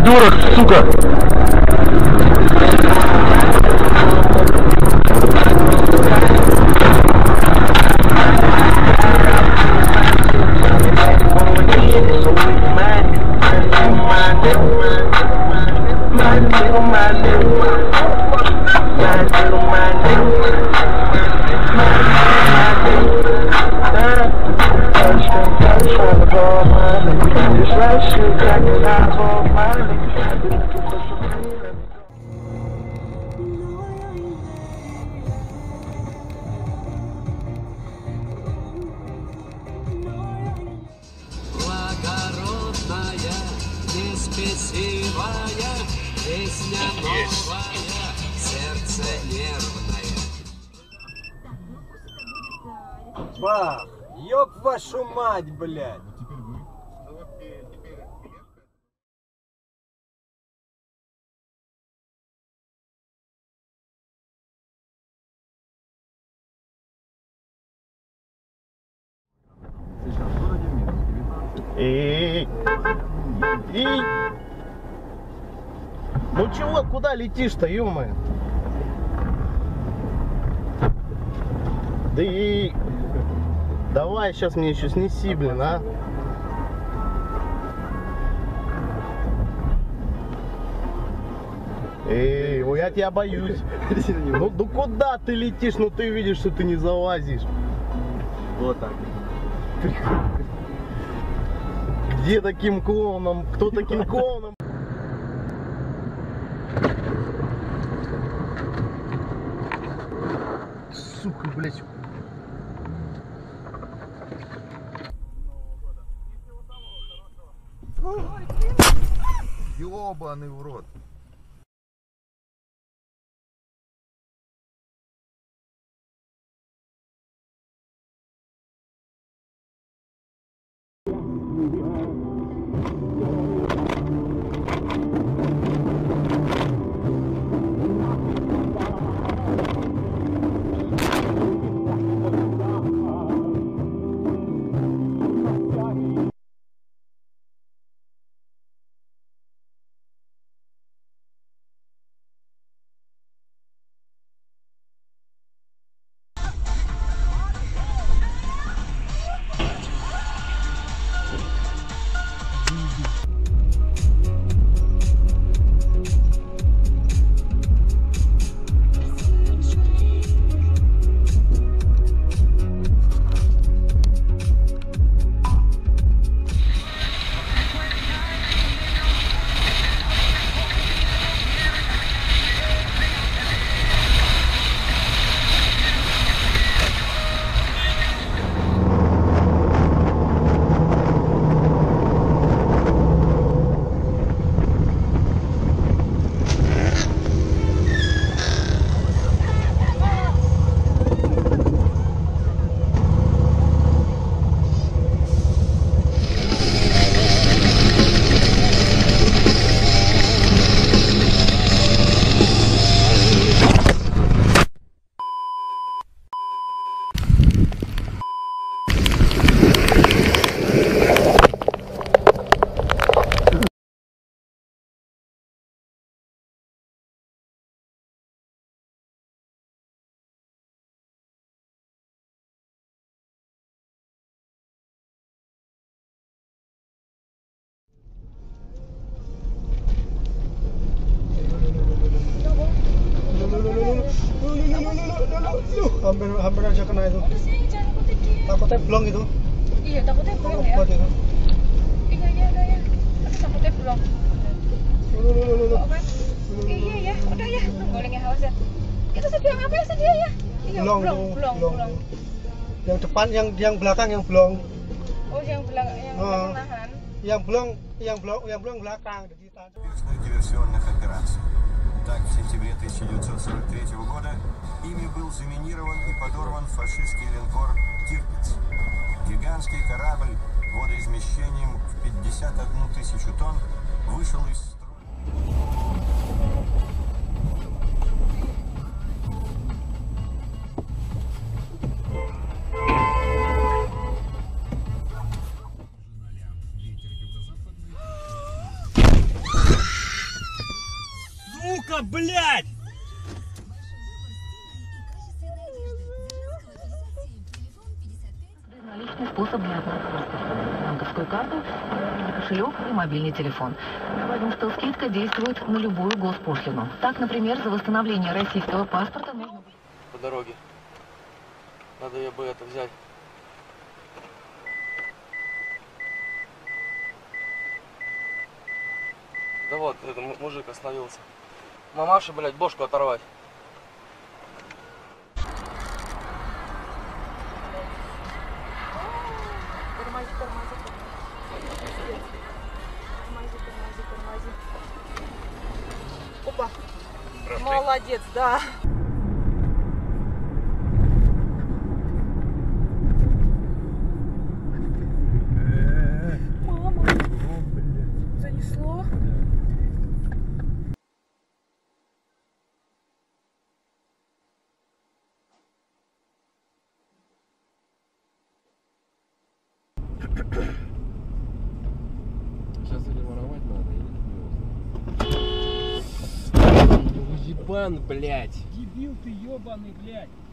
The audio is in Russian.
придурок, сука! Спесивая, песня новая, сердце нервное. Бах! Ёб вашу мать, блядь! Ну чего, куда летишь-то, ё-моё? Да и... Давай, сейчас мне еще снеси, блин, а? Эй, ой, я тебя боюсь. Ну куда ты летишь? Ну ты видишь, что ты не залазишь. Вот так. Где таким клоуном? Кто таким клоуном? Сука, блядь. Ёбаный в рот. Hampir aja kena itu. Udah sih, jangan ikutin dia. Takutnya blong itu. Iya, takutnya blong ya. Kuat itu. Iya, iya, udah ya. Tapi takutnya blong. Oke. Iya ya, udah ya. Goleng ya awas ya. Itu sedang apa ya sedia ya? Iya, Blong. Yang depan, yang belakang yang blong. Oh, yang belakang yang nahan. Yang blong belakang. Диверсионных операций. Так, в сентябре 1943 года ими был заминирован и подорван фашистский линкор «Тирпиц». Гигантский корабль водоизмещением в 51 тысячу тонн вышел из строя. Сука, блядь! Наличный способ для оплаты. Банковскую карту, кошелек и мобильный телефон. Говорим, что скидка действует на любую госпошлину. Так, например, за восстановление российского паспорта можно... По дороге. Надо ее бы это взять. Да вот, это мужик остановился. Мамаша, блядь, бошку оторвать. Тормози, тормози, тормози. Опа. Молодец, да. Мама. Занесло. Сейчас или воровать надо, или Ебан, блядь. Дебил ты ебаный, блядь.